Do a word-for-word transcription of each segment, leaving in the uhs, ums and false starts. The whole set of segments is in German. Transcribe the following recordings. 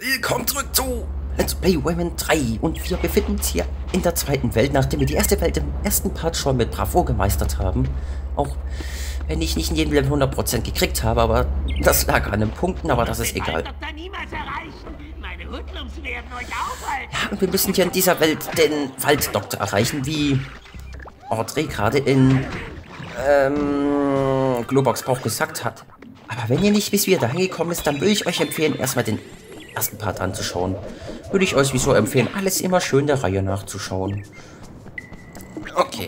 Willkommen zurück zu Let's Play Rayman drei und wir befinden uns hier in der zweiten Welt, nachdem wir die erste Welt im ersten Part schon mit Bravo gemeistert haben. Auch wenn ich nicht in jedem Level hundert Prozent gekriegt habe, aber das lag an den Punkten, aber das ist egal. Ja, und wir müssen hier in dieser Welt den Walddoktor erreichen, wie Audrey gerade in ähm, Globox Bauch gesagt hat. Aber wenn ihr nicht wisst, wie ihr da hingekommen ist, dann würde ich euch empfehlen, erstmal den ersten Part anzuschauen. Würde ich euch wieso empfehlen, alles immer schön der Reihe nachzuschauen. Okay.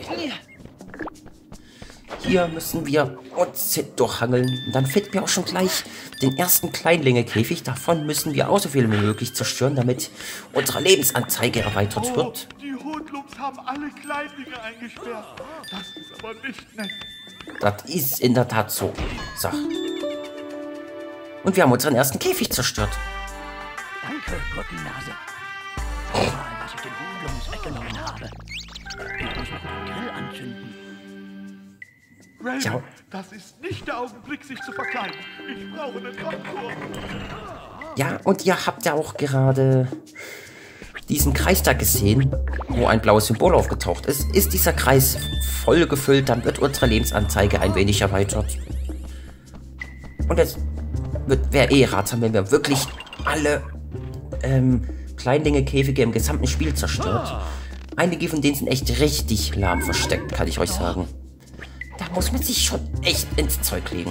Hier müssen wir uns durchhangeln. Und dann finden wir auch schon gleich den ersten Kleinlinge-Käfig. Davon müssen wir auch so viel wie möglich zerstören, damit unsere Lebensanzeige erweitert oh, wird. Die Hoodlums haben alle Kleinlinge eingesperrt. Das ist aber nicht nett. Das ist in der Tat so. So. Und wir haben unseren ersten Käfig zerstört. Danke, Gurkennase. Mal, was ich den Hoodlums weggenommen habe. Ich muss noch den Grill anzünden. Rayman, ja. Das ist nicht der Augenblick, sich zu verkleiden. Ich brauche einen Kontur. Ja, und ihr habt ja auch gerade diesen Kreis da gesehen, wo ein blaues Symbol aufgetaucht ist. Ist dieser Kreis voll gefüllt, dann wird unsere Lebensanzeige ein wenig erweitert. Und es wäre eh ratsam, wenn wir wirklich alle ähm, Kleinlinge-Käfige im gesamten Spiel zerstört. Einige von denen sind echt richtig lahm versteckt, kann ich euch sagen. Da muss man sich schon echt ins Zeug legen.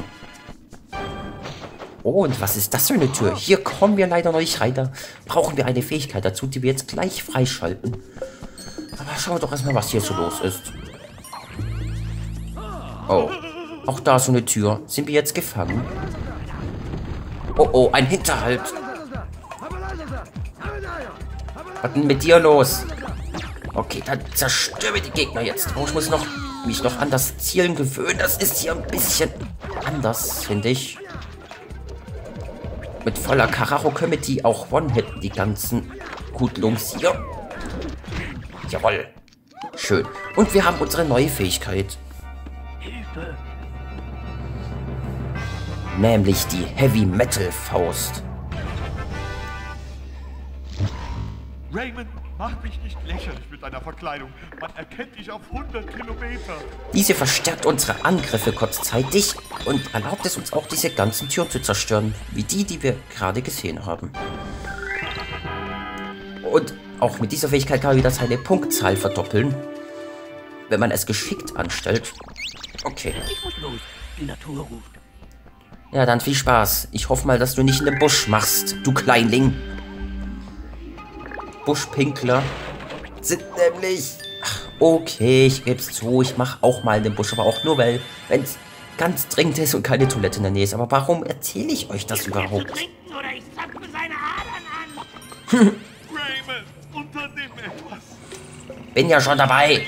Oh, und was ist das für eine Tür? Hier kommen wir leider noch nicht rein. Da brauchen wir eine Fähigkeit dazu, die wir jetzt gleich freischalten. Aber schauen wir doch erstmal, was hier so los ist. Oh, auch da so eine Tür. Sind wir jetzt gefangen? Oh, oh, ein Hinterhalt. Was ist denn mit dir los? Okay, dann zerstören wir die Gegner jetzt. Oh, ich muss noch, mich noch an das Zielen gewöhnen. Das ist hier ein bisschen anders, finde ich. Mit voller Karacho können wir die auch one-hitten, die ganzen Hoodlums hier. Jawohl. Schön. Und wir haben unsere neue Fähigkeit. Hilfe. Nämlich die Heavy Metal Faust. Rayman, mach mich nicht lächerlich mit deiner Verkleidung. Man erkennt dich auf hundert Kilometer. Diese verstärkt unsere Angriffe kurzzeitig und erlaubt es uns auch, diese ganzen Türen zu zerstören, wie die, die wir gerade gesehen haben. Und auch mit dieser Fähigkeit kann man wieder seine Punktzahl verdoppeln, wenn man es geschickt anstellt. Okay. Ich muss los. Die Natur ruft. Ja, dann viel Spaß. Ich hoffe mal, dass du nicht in den Busch machst, du Kleinling. Buschpinkler sind nämlich... Ach, okay, ich geb's zu. Ich mach auch mal in den Busch, aber auch nur, weil, wenn es ganz dringend ist und keine Toilette in der Nähe ist. Aber warum erzähle ich euch das überhaupt? Rayman, unternimm etwas. Bin ja schon dabei.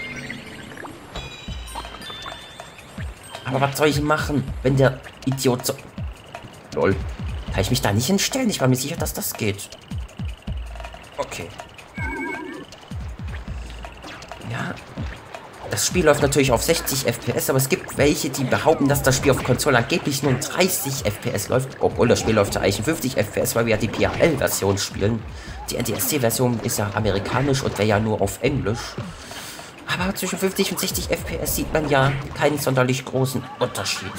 Aber was soll ich machen, wenn der Idiot so... Lol. Kann ich mich da nicht hinstellen? Ich war mir sicher, dass das geht. Okay. Ja. Das Spiel läuft natürlich auf sechzig F P S, aber es gibt welche, die behaupten, dass das Spiel auf Konsole angeblich nur dreißig F P S läuft. Obwohl das Spiel läuft ja eigentlich fünfzig F P S, weil wir ja die P A L-Version spielen. Die N T S C-Version ist ja amerikanisch und wäre ja nur auf Englisch. Aber zwischen fünfzig und sechzig F P S sieht man ja keinen sonderlich großen Unterschied.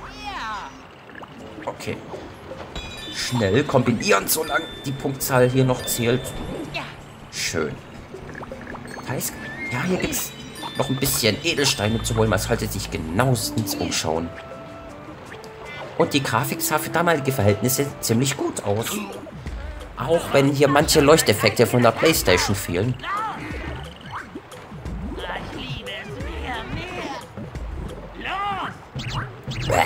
Okay. Schnell kombinieren, solange die Punktzahl hier noch zählt. Schön. Heißt, ja, hier gibt es noch ein bisschen Edelsteine zu holen. Man sollte sich genauestens umschauen. Und die Grafik sah für damalige Verhältnisse ziemlich gut aus. Auch wenn hier manche Leuchteffekte von der PlayStation fehlen. Bäh.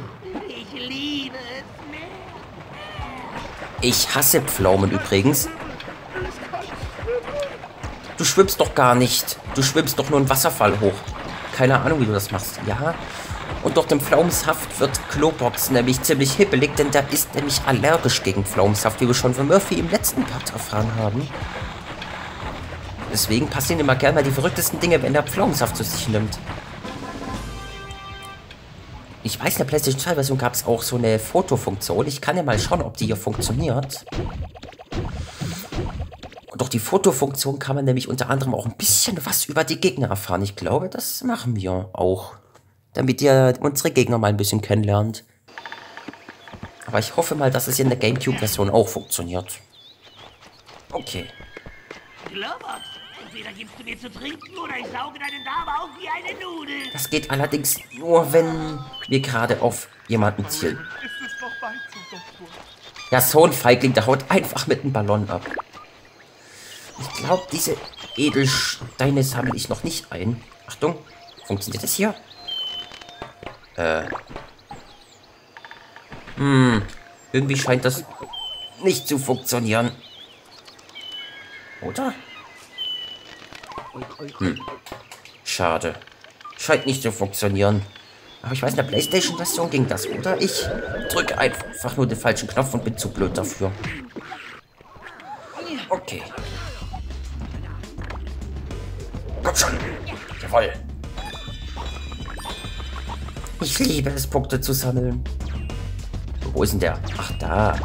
Ich hasse Pflaumen übrigens. Du schwimmst doch gar nicht. Du schwimmst doch nur einen Wasserfall hoch. Keine Ahnung, wie du das machst. Ja. Und durch den Pflaumensaft wird Globox nämlich ziemlich hibbelig, denn der ist nämlich allergisch gegen Pflaumensaft, wie wir schon von Murphy im letzten Part erfahren haben. Deswegen passieren immer gerne mal die verrücktesten Dinge, wenn er Pflaumensaft zu sich nimmt. Ich weiß, in der PlayStation zwei Version gab es auch so eine Fotofunktion. Ich kann ja mal schauen, ob die hier funktioniert. Und durch die Fotofunktion kann man nämlich unter anderem auch ein bisschen was über die Gegner erfahren. Ich glaube, das machen wir auch. Damit ihr unsere Gegner mal ein bisschen kennenlernt. Aber ich hoffe mal, dass es in der GameCube-Version auch funktioniert. Okay. Globox, entweder gibst du mir zu trinken oder ich sauge deinen Darm auf wie eine Nudel. Das geht allerdings nur, wenn wir gerade auf jemanden zielen. Ist es noch weit zum Doktor? Ja, so ein Feigling, der haut einfach mit einem Ballon ab. Ich glaube, diese Edelsteine sammle ich noch nicht ein. Achtung, funktioniert das hier? Äh. Hm, irgendwie scheint das nicht zu funktionieren. Oder? Hm. Schade. Scheint nicht zu funktionieren. Aber ich weiß, in der PlayStation-Version ging das, oder? Ich drücke einfach nur den falschen Knopf und bin zu blöd dafür. Okay. Komm schon. Jawohl. Ich liebe es, Punkte zu sammeln. Wo ist denn der? Ach, da.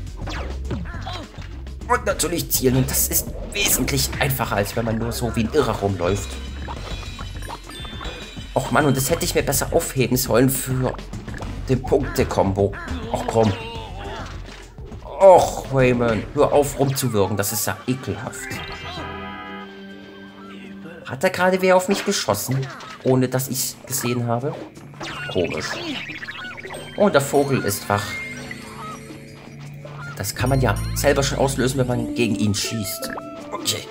Und natürlich zielen. Und das ist wesentlich einfacher, als wenn man nur so wie ein Irrer rumläuft. Och Mann, und das hätte ich mir besser aufheben sollen für den Punkte-Kombo. Och komm. Och, Rayman, hör auf rumzuwirken. Das ist ja ekelhaft. Hat er gerade wer auf mich geschossen, ohne dass ich es gesehen habe? Komisch. Oh, der Vogel ist wach. Das kann man ja selber schon auslösen, wenn man gegen ihn schießt. Okay.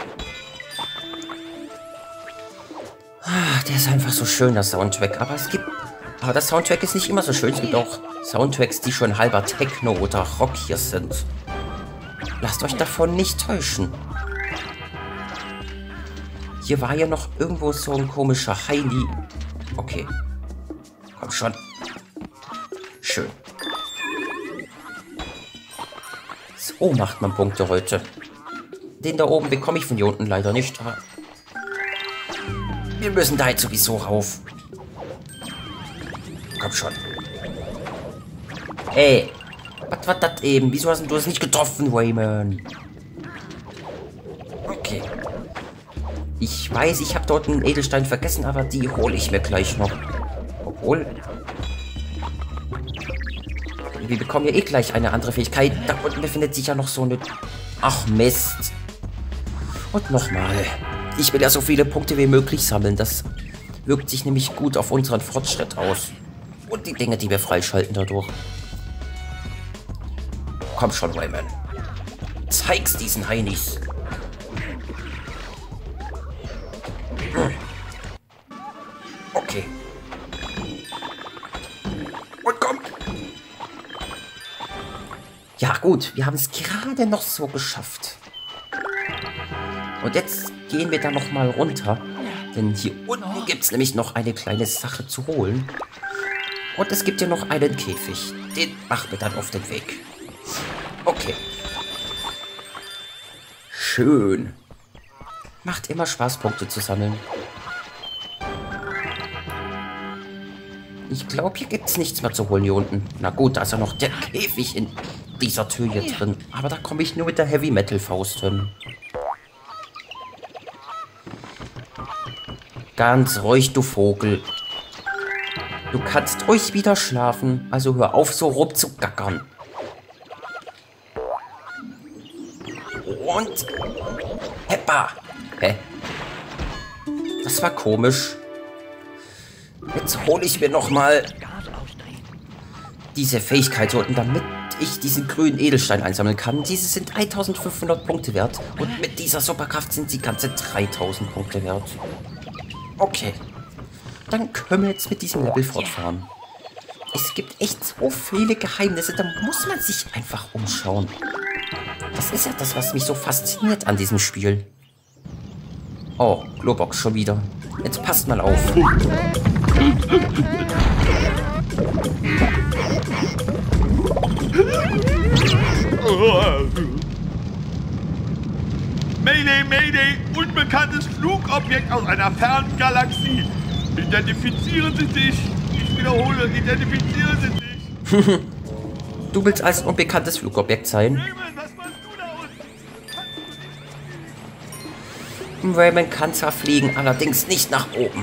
Ah, der ist einfach so schön, der Soundtrack. Aber es gibt... Aber der Soundtrack ist nicht immer so schön. Es gibt auch Soundtracks, die schon halber Techno oder Rock hier sind. Lasst euch davon nicht täuschen. Hier war ja noch irgendwo so ein komischer Heini. Okay. Komm schon. Schön. So macht man Punkte heute. Den da oben bekomme ich von hier unten leider nicht. Aber wir müssen da jetzt sowieso rauf. Komm schon. Ey. Was war das eben? Wieso hast du das nicht getroffen, Rayman? Okay. Ich weiß, ich habe dort einen Edelstein vergessen, aber die hole ich mir gleich noch. Obwohl... Wir bekommen ja eh gleich eine andere Fähigkeit. Da unten befindet sich ja noch so eine... Ach Mist. Und nochmal. Ich will ja so viele Punkte wie möglich sammeln. Das wirkt sich nämlich gut auf unseren Fortschritt aus. Und die Dinge, die wir freischalten dadurch. Komm schon, Rayman. Zeig's diesen Heinis. Okay. Und komm. Ja gut, wir haben es gerade noch so geschafft. Und jetzt gehen wir da noch mal runter. Denn hier unten gibt es nämlich noch eine kleine Sache zu holen. Und es gibt ja noch einen Käfig. Den machen wir dann auf den Weg. Okay. Schön. Macht immer Spaß, Punkte zu sammeln. Ich glaube, hier gibt es nichts mehr zu holen hier unten. Na gut, da ist ja noch der Käfig in dieser Tür hier drin. Aber da komme ich nur mit der Heavy Metal Faust hin. Ganz ruhig, du Vogel. Du kannst ruhig wieder schlafen. Also hör auf, so rumzugackern. Und... Heppa! Hä? Das war komisch. Jetzt hole ich mir noch mal diese Fähigkeit unten, damit ich diesen grünen Edelstein einsammeln kann. Diese sind eintausendfünfhundert Punkte wert. Und mit dieser Superkraft sind sie ganze dreitausend Punkte wert. Okay. Dann können wir jetzt mit diesem Level fortfahren. Es gibt echt so viele Geheimnisse, da muss man sich einfach umschauen. Das ist ja das, was mich so fasziniert an diesem Spiel. Oh, Globox schon wieder. Jetzt passt mal auf. Mayday, Mayday! Unbekanntes Flugobjekt aus einer fernen Galaxie. Identifizieren Sie sich. Ich wiederhole, identifizieren Sie sich. Du willst als unbekanntes Flugobjekt sein? Raymond, was machst du da unten? Raymond kann zwar fliegen, allerdings nicht nach oben.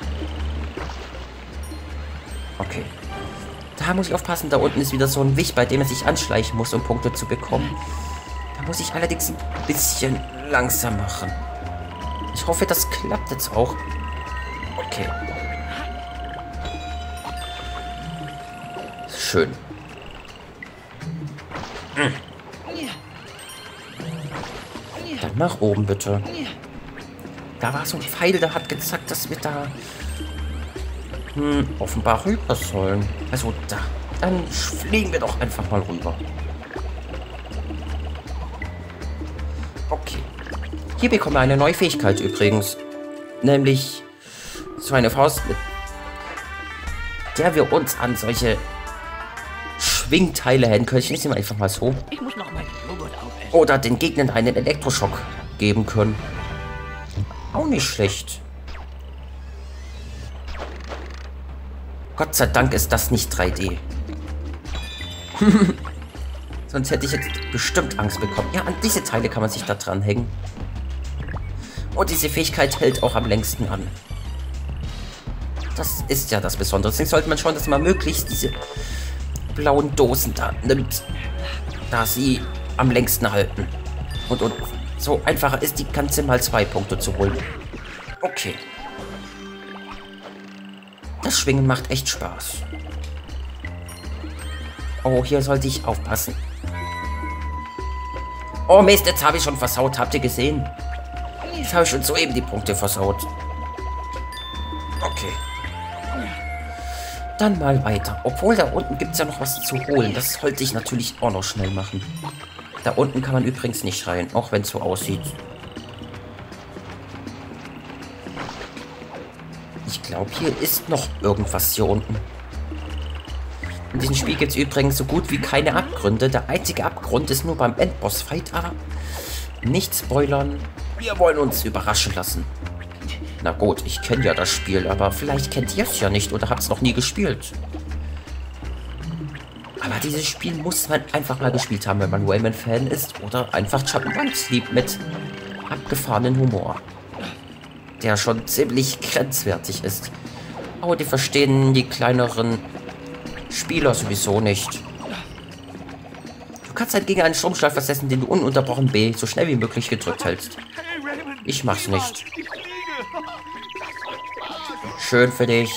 Okay. Da muss ich aufpassen, da unten ist wieder so ein Wicht, bei dem er sich anschleichen muss, um Punkte zu bekommen. Da muss ich allerdings ein bisschen langsam machen. Ich hoffe, das klappt jetzt auch. Okay. Schön. Hm. Dann nach oben, bitte. Da war so ein Pfeil, der hat gezeigt, dass wir da hm, offenbar rüber sollen. Also da. Dann fliegen wir doch einfach mal rüber. Okay. Hier bekommen wir eine neue Fähigkeit übrigens. Nämlich so eine Faust, mit der wir uns an solche Schwingteile hängen können. Ich nehme einfach mal so. Ich muss noch mal den Joghurt aufessen. Oder den Gegnern einen Elektroschock geben können. Auch nicht schlecht. Gott sei Dank ist das nicht drei D. Sonst hätte ich jetzt bestimmt Angst bekommen. Ja, an diese Teile kann man sich da dran hängen. Und diese Fähigkeit hält auch am längsten an. Das ist ja das Besondere. Deswegen sollte man schauen, dass man möglichst diese blauen Dosen da nimmt. Da sie am längsten halten. Und, und so einfacher ist die ganze mal zwei Punkte zu holen. Okay. Das Schwingen macht echt Spaß. Oh, hier sollte ich aufpassen. Oh Mist, jetzt habe ich schon versaut. Habt ihr gesehen? Jetzt habe ich schon soeben die Punkte versaut. Okay. Dann mal weiter. Obwohl, da unten gibt es ja noch was zu holen. Das sollte ich natürlich auch noch schnell machen. Da unten kann man übrigens nicht rein, auch wenn es so aussieht. Ich glaube, hier ist noch irgendwas hier unten. In diesem Spiel gibt es übrigens so gut wie keine Abgründe. Der einzige Abgrund ist nur beim Endboss-Fight, aber nicht spoilern. Wir wollen uns überraschen lassen. Na gut, ich kenne ja das Spiel, aber vielleicht kennt ihr es ja nicht oder habt es noch nie gespielt. Aber dieses Spiel muss man einfach mal gespielt haben, wenn man Rayman-Fan ist oder einfach Jump'n'Runs liebt mit abgefahrenen Humor. Der schon ziemlich grenzwertig ist. Aber die verstehen die kleineren Spieler sowieso nicht. Du kannst halt gegen einen Stromschlag versetzen, den du ununterbrochen B so schnell wie möglich gedrückt hältst. Ich mach's nicht. Schön für dich.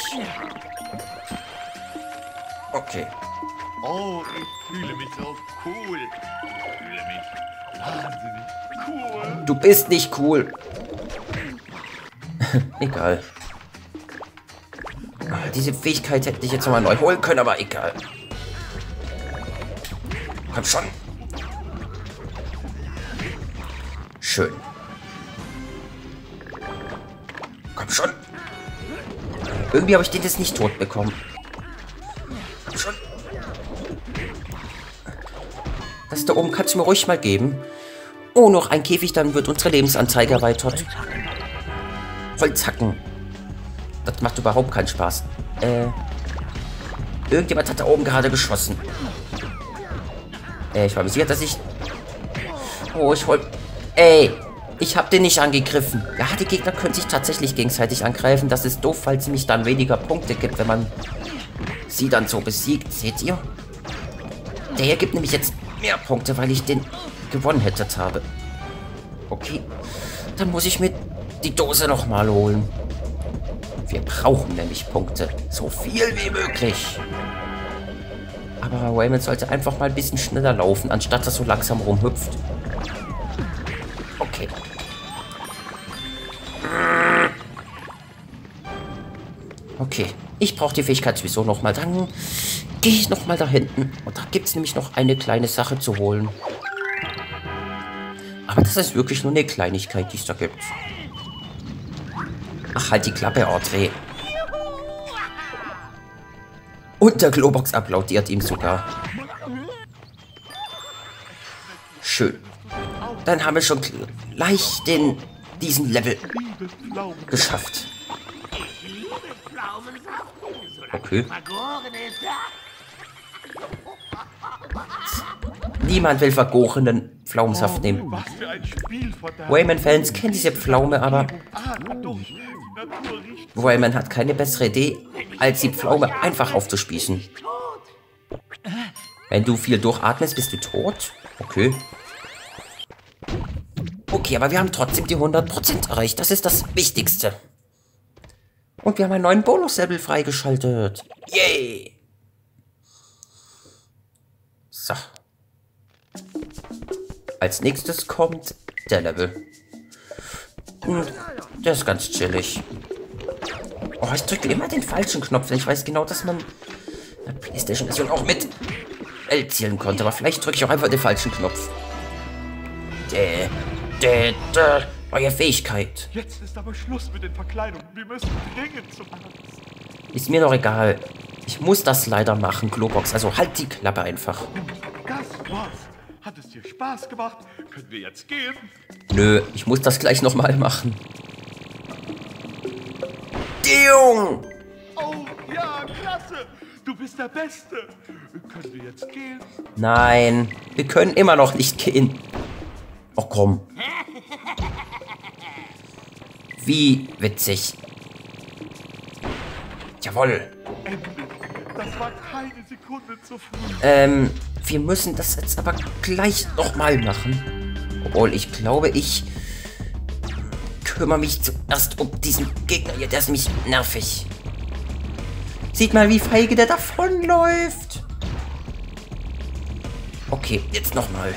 Okay. Oh, ich fühle mich so cool. Ich fühle mich wahnsinnig cool. Du bist nicht cool. Egal. Diese Fähigkeit hätte ich jetzt nochmal neu holen können, aber egal. Komm schon. Schön. Komm schon. Irgendwie habe ich den jetzt nicht tot bekommen. Komm schon. Das da oben kannst du mir ruhig mal geben. Oh, noch ein Käfig, dann wird unsere Lebensanzeige erweitert. Holzhacken. Das macht überhaupt keinen Spaß. Äh. Irgendjemand hat da oben gerade geschossen. Äh, ich war mir sicher, dass ich... Oh, ich wollte... Ey, ich hab den nicht angegriffen. Ja, die Gegner können sich tatsächlich gegenseitig angreifen. Das ist doof, weil es nämlich dann weniger Punkte gibt, wenn man sie dann so besiegt. Seht ihr? Der hier gibt nämlich jetzt mehr Punkte, weil ich den gewonnen hätte habe. Okay. Dann muss ich mir die Dose nochmal holen. Wir brauchen nämlich Punkte. So viel wie möglich. Aber Rayman sollte einfach mal ein bisschen schneller laufen, anstatt dass er so langsam rumhüpft. Okay. Okay. Ich brauche die Fähigkeit sowieso nochmal. Dann gehe ich nochmal da hinten. Und da gibt es nämlich noch eine kleine Sache zu holen. Aber das ist wirklich nur eine Kleinigkeit, die es da gibt. Ach, halt die Klappe, Audrey. Und der Globox applaudiert ihm sogar. Schön. Dann haben wir schon gleich den, diesen Level geschafft. Okay. Niemand will vergorenen Pflaumensaft nehmen. Was für ein Spiel von der Rayman-Fans kennen diese Pflaume, aber Atmet durch. Die Natur riecht. Rayman hat keine bessere Idee, als die Pflaume einfach aufzuspießen. Wenn du viel durchatmest, bist du tot? Okay. Okay, aber wir haben trotzdem die hundert Prozent erreicht. Das ist das Wichtigste. Und wir haben einen neuen Bonus-Level freigeschaltet. Yay! So. Als nächstes kommt der Level. Hm, der ist ganz chillig. Oh, ich drücke immer den falschen Knopf. Ich weiß genau, dass man in der PlayStation-Version auch mit L zielen konnte. Aber vielleicht drücke ich auch einfach den falschen Knopf. Dä, dä, dä. Neue Fähigkeit. Jetzt ist aber Schluss mit den Verkleidungen. Wir müssen dringend zum Arzt. Ist mir doch egal. Ich muss das leider machen, Globox. Also halt die Klappe einfach. Das war's. Hat es dir Spaß gemacht? Können wir jetzt gehen? Nö, ich muss das gleich nochmal machen. Diung! Oh, ja, klasse. Du bist der Beste. Können wir jetzt gehen? Nein, wir können immer noch nicht gehen. Oh komm. Wie witzig. Jawohl. Endlich. Das war keine Sekunde zu früh. Ähm, wir müssen das jetzt aber gleich nochmal machen. Obwohl, ich glaube, ich kümmere mich zuerst um diesen Gegner hier. Der ist nämlich nervig. Sieht mal, wie feige der davonläuft. Okay, jetzt nochmal.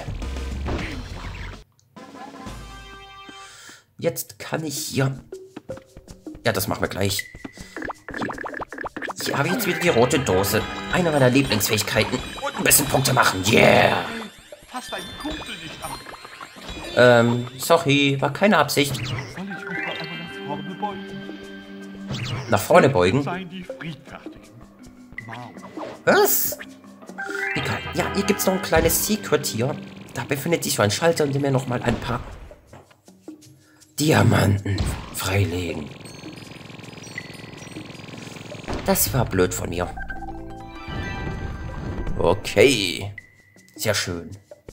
Jetzt kann ich hier... Ja, das machen wir gleich. Hier, hier habe ich jetzt wieder die rote Dose. Eine meiner Lieblingsfähigkeiten. Und ein bisschen Punkte machen. Yeah! Fass deinen Kumpel nicht an. Ähm, sorry, war keine Absicht. Soll ich mich mal einmal nach vorne beugen? Nach vorne beugen? Seien die friedfertigen. Wow. Was? Egal. Ja, hier gibt es noch ein kleines Secret hier. Da befindet sich so ein Schalter, in dem wir nochmal ein paar Diamanten freilegen. Das war blöd von mir. Okay. Sehr schön.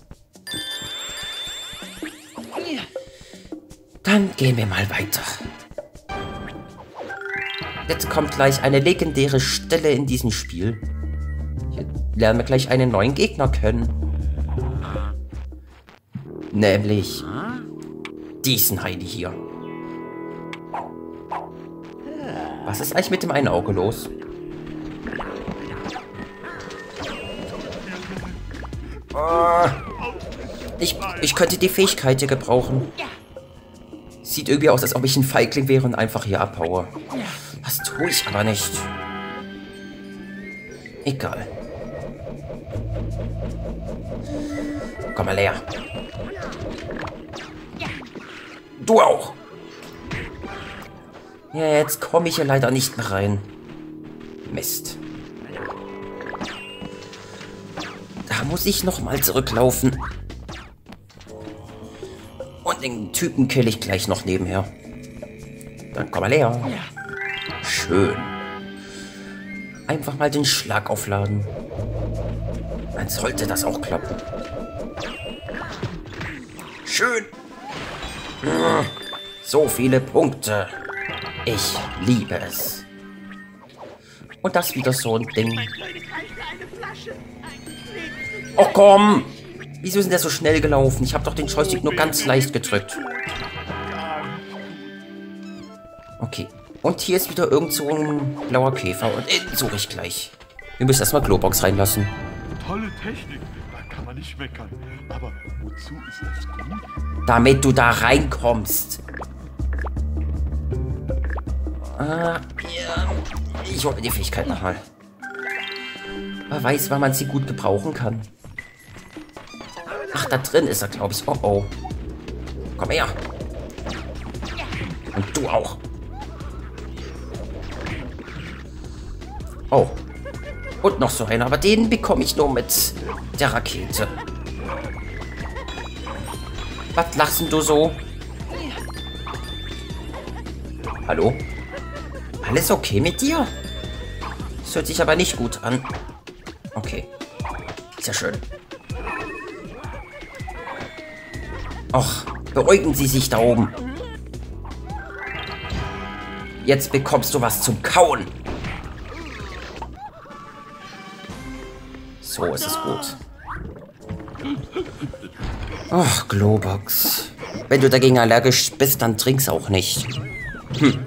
Dann gehen wir mal weiter. Jetzt kommt gleich eine legendäre Stelle in diesem Spiel. Hier lernen wir gleich einen neuen Gegner kennen. Nämlich diesen Heini hier. Was ist eigentlich mit dem einen Auge los? Oh, ich, ich könnte die Fähigkeit hier gebrauchen. Sieht irgendwie aus, als ob ich ein Feigling wäre und einfach hier abhaue. Das tue ich aber nicht. Egal. Komm mal her. Du auch. Ja, jetzt komme ich hier leider nicht mehr rein. Mist. Da muss ich nochmal zurücklaufen. Und den Typen kill ich gleich noch nebenher. Dann komm mal her. Schön. Einfach mal den Schlag aufladen. Dann sollte das auch klappen. Schön. So viele Punkte. Ich liebe es. Und das wieder so ein Ding. Oh komm! Wieso ist denn der so schnell gelaufen? Ich habe doch den Joystick nur ganz leicht gedrückt. Okay. Und hier ist wieder irgend so ein blauer Käfer. Und den suche ich gleich. Wir müssen erstmal Globox reinlassen. Tolle Technik. Da kann man nicht meckern. Aber wozu ist das gut? Damit du da reinkommst. Ah, ja. Ich hole mir die Fähigkeit nochmal. Man weiß, wann man sie gut gebrauchen kann. Ach, da drin ist er, glaube ich. Oh, oh. Komm her. Und du auch. Oh. Und noch so einer, aber den bekomme ich nur mit der Rakete. Was lachst denn du so? Hallo? Alles okay mit dir? Das hört sich aber nicht gut an. Okay. Sehr schön. Och, beruhigen Sie sich da oben. Jetzt bekommst du was zum Kauen. So ist es gut. Ach, Globox. Wenn du dagegen allergisch bist, dann trink's auch nicht. Hm.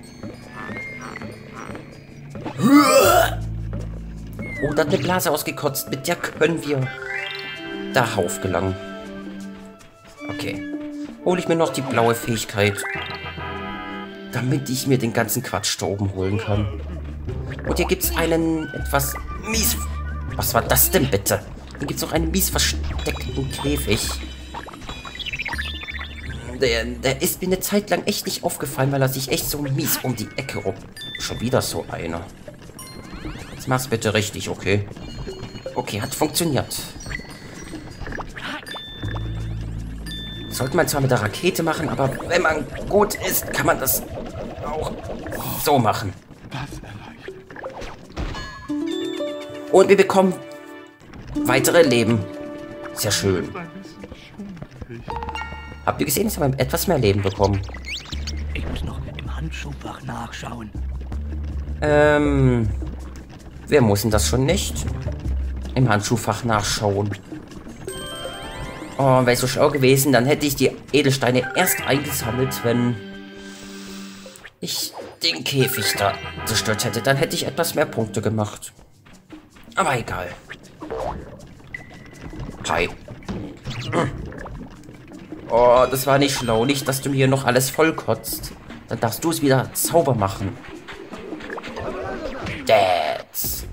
Oh, da hat eine Blase ausgekotzt. Mit der können wir darauf gelangen. Okay. Hole ich mir noch die blaue Fähigkeit, damit ich mir den ganzen Quatsch da oben holen kann. Und hier gibt es einen etwas mies... Was war das denn bitte? Hier gibt es noch einen mies versteckten Käfig. Der, der ist mir eine Zeit lang echt nicht aufgefallen, weil er sich echt so mies um die Ecke rum... Schon wieder so einer. Jetzt mach's bitte richtig, okay? Okay, hat funktioniert. Sollte man zwar mit der Rakete machen, aber wenn man gut ist, kann man das auch so machen. Und wir bekommen weitere Leben. Sehr schön. Habt ihr gesehen, dass wir etwas mehr Leben bekommen? Ich muss noch im Handschuhfach nachschauen. Ähm... Wer muss denn das schon nicht? Im Handschuhfach nachschauen. Oh, wäre ich so schlau gewesen, dann hätte ich die Edelsteine erst eingesammelt, wenn ich den Käfig da zerstört hätte. Dann hätte ich etwas mehr Punkte gemacht. Aber egal. Hi. Oh, das war nicht schlau. Nicht, dass du mir noch alles vollkotzt. Dann darfst du es wieder sauber machen. Dads.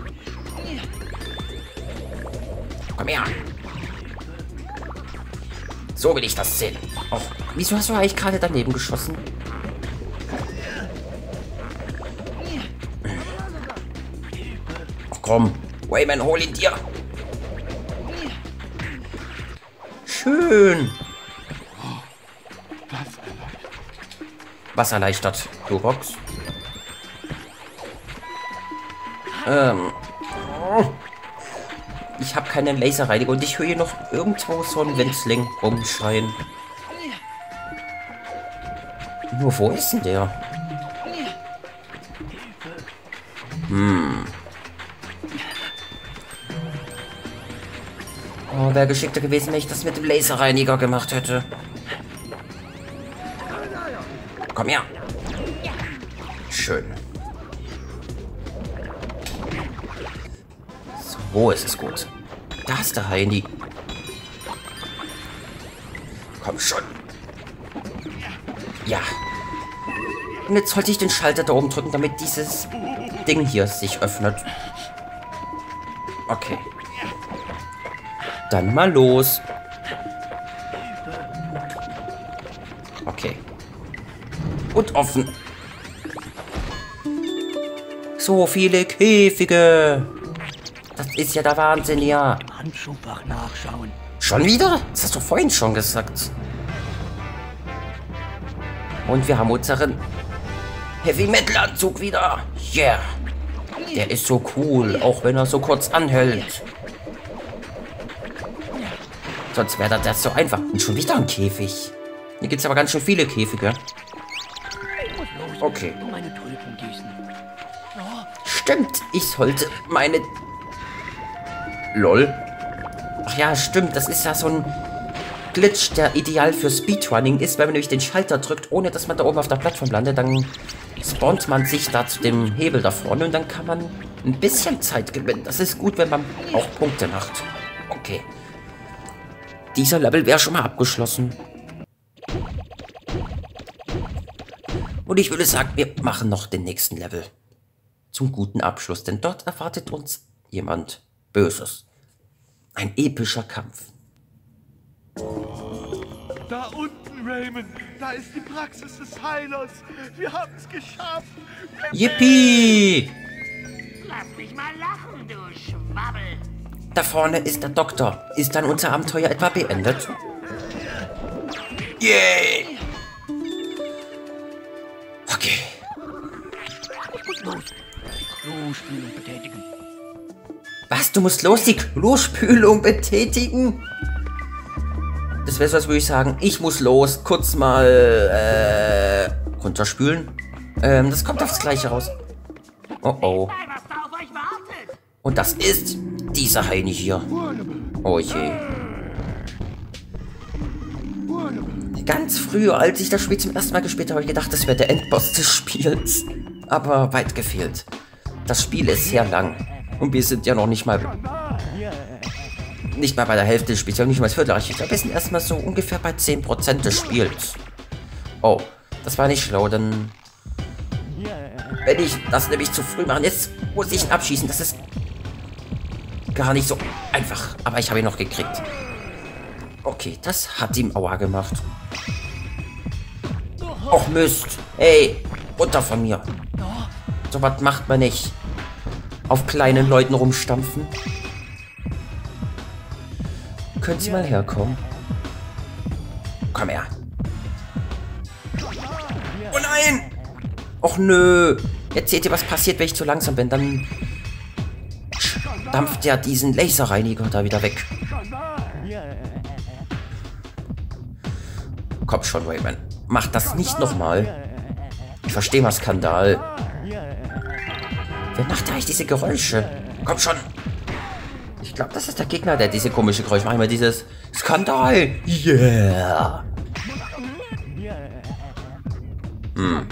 Komm her. So will ich das sehen. Oh, wieso hast du eigentlich gerade daneben geschossen? Ach komm. Wayman, hol ihn dir. Schön. Was erleichtert? Globox? Ähm. Ich habe keine Laserreiniger und ich höre hier noch irgendwo so einen Wenzling rumschreien. Nur wo ist denn der? Hm. Oh, wäre geschickter gewesen, wenn ich das mit dem Laserreiniger gemacht hätte. Komm her. Schön. So ist es gut. Da ist der Heini. Komm schon. Ja. Und jetzt sollte ich den Schalter da oben drücken, damit dieses Ding hier sich öffnet. Okay. Dann mal los. Okay. Und offen. So viele Käfige. Das ist ja der Wahnsinn, ja. Im Handschuhfach nachschauen. Schon wieder? Das hast du vorhin schon gesagt. Und wir haben unseren Heavy-Metal-Anzug wieder. Yeah. Der ist so cool, auch wenn er so kurz anhält. Sonst wäre das so einfach. Und schon wieder ein Käfig. Hier gibt es aber ganz schön viele Käfige. Okay. Stimmt, ich sollte meine... Lol. Ach ja, stimmt, das ist ja so ein Glitch, der ideal für Speedrunning ist, wenn man nämlich den Schalter drückt, ohne dass man da oben auf der Plattform landet, dann spawnt man sich da zu dem Hebel da vorne und dann kann man ein bisschen Zeit gewinnen. Das ist gut, wenn man auch Punkte macht. Okay. Dieser Level wäre schon mal abgeschlossen. Und ich würde sagen, wir machen noch den nächsten Level. Zum guten Abschluss, denn dort erwartet uns jemand Böses. Ein epischer Kampf. Da unten, Raymond, da ist die Praxis des Heilers. Wir haben es geschafft. Yippie! Lass mich mal lachen, du Schwabbel. Da vorne ist der Doktor. Ist dann unser Abenteuer etwa beendet? Yay! Okay. Los. Klospülung betätigen. Was? Du musst los die Klospülung betätigen? Das Das wäre so, als würde ich sagen, ich muss los, kurz mal äh, runterspülen. Ähm, das kommt aufs Gleiche raus. Oh oh. Was da auf euch wartet? Und das ist dieser Heini hier. Oh je. Ganz früher, als ich das Spiel zum ersten Mal gespielt habe, habe ich gedacht, das wäre der Endboss des Spiels. Aber weit gefehlt. Das Spiel ist sehr lang. Und wir sind ja noch nicht mal... Nicht mal bei der Hälfte des Spiels, ja nicht mal das Viertel. Ich glaube, wir sind erstmal so ungefähr bei zehn Prozent des Spiels. Oh, das war nicht schlau, denn... Wenn ich das nämlich zu früh mache, jetzt muss ich ihn abschießen. Das ist gar nicht so einfach. Aber ich habe ihn noch gekriegt. Okay, das hat ihm Aua gemacht. Och Mist. Hey, runter von mir. So was macht man nicht. Auf kleinen Leuten rumstampfen. Können Sie mal herkommen? Komm her. Oh nein! Och nö. Jetzt seht ihr, was passiert, wenn ich zu langsam bin. Dann dampft ja diesen Laserreiniger da wieder weg. Komm schon, Rayman. Mach das nicht nochmal. Ich verstehe mal Skandal. Wer macht eigentlich diese Geräusche? Komm schon. Ich glaube, das ist der Gegner, der diese komische Geräusche macht. Immer dieses Skandal. Yeah. Hm.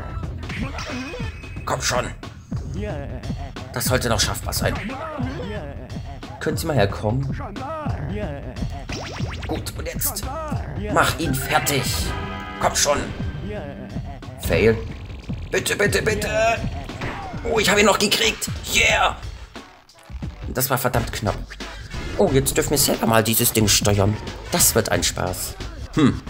Komm schon. Das sollte noch schaffbar sein. Können Sie mal herkommen? Gut, und jetzt mach ihn fertig. Komm schon. Fail. Bitte, bitte, bitte. Oh, ich habe ihn noch gekriegt. Yeah. Das war verdammt knapp. Oh, jetzt dürfen wir selber mal dieses Ding steuern. Das wird ein Spaß. Hm.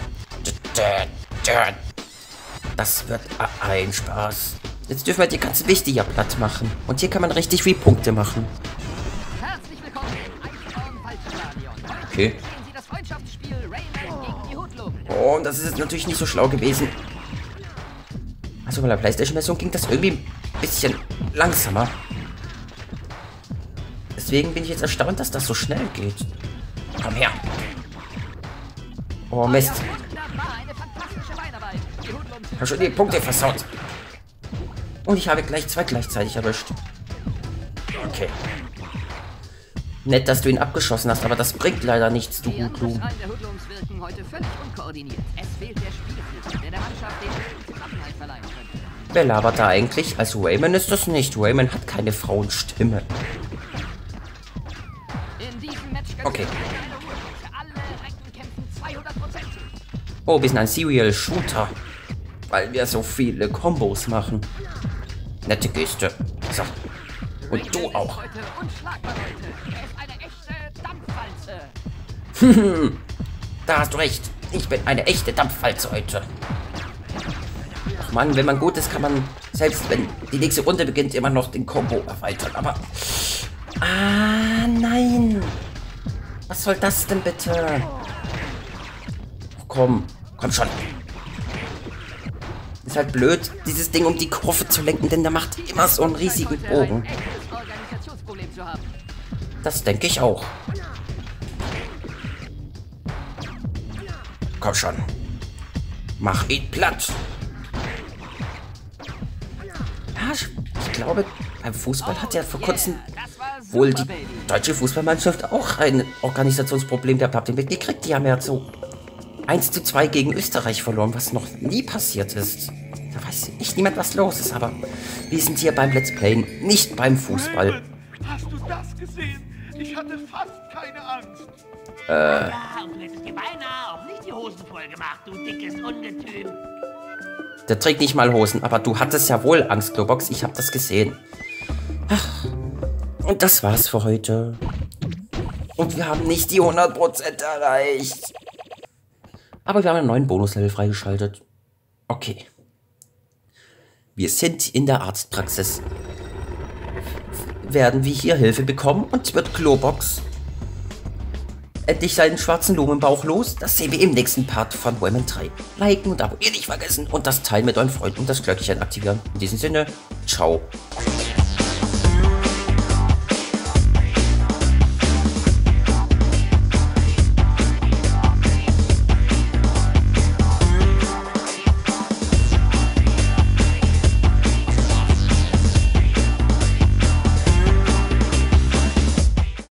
Das wird ein Spaß. Jetzt dürfen wir die ganzen Wichte hier platt machen. Und hier kann man richtig viel Punkte machen. Herzlich willkommen im Eisbaum-Waldstadion. Okay. Sehen Sie das Freundschaftsspiel Rayman gegen die Hoodlum. Oh, und das ist jetzt natürlich nicht so schlau gewesen. Also bei der PlayStation-Version ging das irgendwie ein bisschen langsamer. Deswegen bin ich jetzt erstaunt, dass das so schnell geht. Komm her. Oh, Mist. Wunderbar, eine fantastische Beinarbeit. Die Hoodlums Ich habe schon die Punkte versaut. Und ich habe gleich zwei gleichzeitig erwischt. Okay. Nett, dass du ihn abgeschossen hast, aber das bringt leider nichts, du Die Hoodlum. Angriffsreihen der Hoodlums wirken heute völlig unkoordiniert. Es fehlt der Spielfluss, der der Mannschaft den Zusammenhalt verleihen könnte. Wer labert da eigentlich? Also Rayman ist das nicht. Rayman hat keine Frauenstimme. In diesem Match gibt Okay. es eine Uhr. Für alle Recken kämpfen zweihundert Prozent. Oh, wir sind ein Serial Shooter. Weil wir so viele Kombos machen. Nette Geste. So. Und du auch. Heute unschlagbar heute. Er ist eine echte Dampfwalze. Da hast du recht. Ich bin eine echte Dampfwalze heute. Ach Mann, wenn man gut ist, kann man, selbst wenn die nächste Runde beginnt, immer noch den Combo erweitern. Aber... Ah, nein. Was soll das denn bitte? Oh, komm. Komm schon. Ist halt blöd, dieses Ding um die Kurve zu lenken, denn der macht immer so einen riesigen Bogen. Ein echtes Organisationsproblem zu haben. Das denke ich auch. Komm schon. Mach ihn platt. Ja, ich, ich glaube, beim Fußball hat ja vor kurzem Das war super, wohl die Baby. deutsche Fußballmannschaft auch ein Organisationsproblem gehabt. Habt ihr mitgekriegt? Die haben ja so eins zu zwei gegen Österreich verloren, was noch nie passiert ist. Da weiß echt niemand, was los ist, aber wir sind hier beim Let's Play, nicht beim Fußball. Rayman, hast du das gesehen? Ich hatte fast keine Angst. Ja, und du hättest dir beinahe auch nicht die Hosen voll gemacht, du dickes Ungetüm. Der trägt nicht mal Hosen, aber du hattest ja wohl Angst, Globox. Ich habe das gesehen. Ach, und das war's für heute. Und wir haben nicht die hundert Prozent erreicht. Aber wir haben einen neuen Bonuslevel freigeschaltet. Okay. Wir sind in der Arztpraxis. Werden wir hier Hilfe bekommen und wird Globox endlich seinen schwarzen Lumenbauch los? Das sehen wir im nächsten Part von Rayman drei. Liken und abonnieren nicht vergessen und das teilen mit euren Freunden und das Glöckchen aktivieren. In diesem Sinne, ciao.